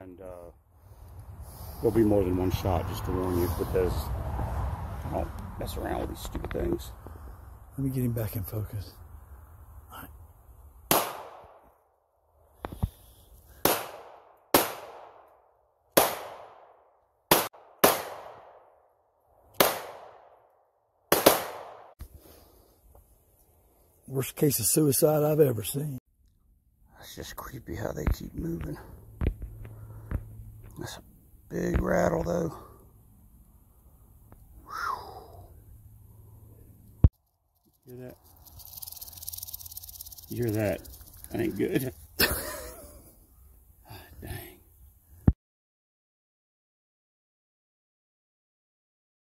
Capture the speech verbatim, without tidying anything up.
and uh, there'll be more than one shot, just to warn you, because I don't mess around with these stupid things. Let me get him back in focus. All right. Worst case of suicide I've ever seen. It's just creepy how they keep moving. That's a big rattle, though. Whew. Hear that? You hear that? That ain't good.